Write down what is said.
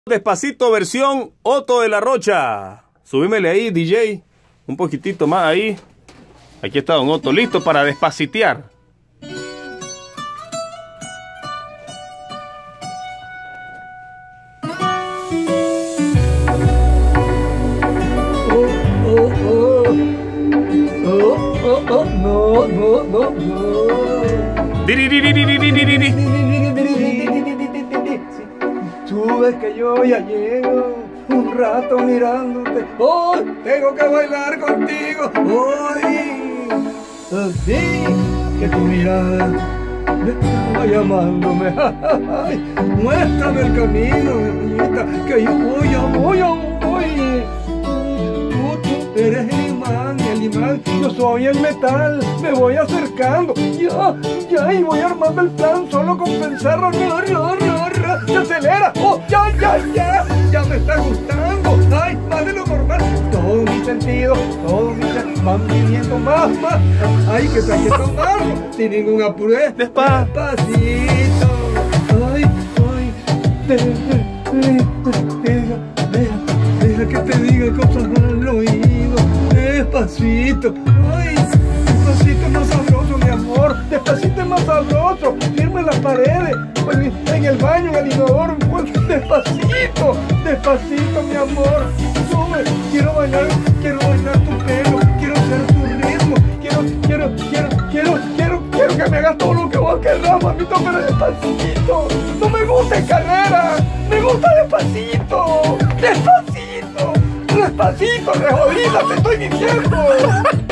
Despacito versión Otto de la Rocha. Subímele ahí, DJ. Un poquitito más ahí. Aquí está Don Otto, listo para despacitear. Tú ves que yo ya llego un rato mirándote. Oh, tengo que bailar contigo. Hoy, así que tu mirada me está llamándome. Muéstrame el camino, niñita, que yo voy. Tú eres el imán, yo soy el metal. Me voy acercando. Ya, y voy armando el plan. Solo con pensarlo, se acelera. Oh, ya me está gustando. Ay, más de lo normal. Todos mis sentidos van pidiendo más. Ay, que hay que tomarlo sin ningún apuro. Despacito. Ay, deja que te diga cosas al oído. Despacito. Ay, despacito es más sabroso, mi amor. Despacito es más sabroso. Firme en las paredes, en el baño, en el inodoro. Despacito, mi amor. Sube. Quiero bailar tu pelo. Quiero ser tu ritmo. Quiero que me hagas todo lo que vos querrás, mamito, pero despacito. No me gusta en carrera. Me gusta despacito. Despacito, re jodida, te estoy diciendo.